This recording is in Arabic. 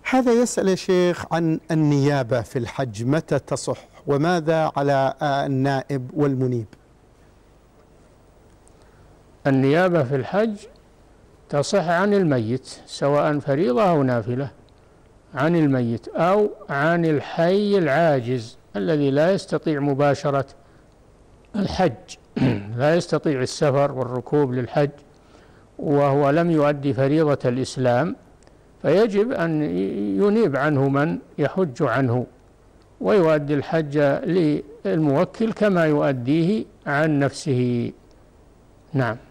هذا يسأل يا شيخ عن النيابة في الحج متى تصح، وماذا على النائب والمنيب؟ النيابة في الحج تصح عن الميت، سواء فريضة أو نافلة، عن الميت أو عن الحي العاجز الذي لا يستطيع مباشرة الحج لا يستطيع السفر والركوب للحج، وهو لم يؤدي فريضة الإسلام، فيجب أن ينيب عنه من يحج عنه، ويؤدي الحج للموكل كما يؤديه عن نفسه. نعم.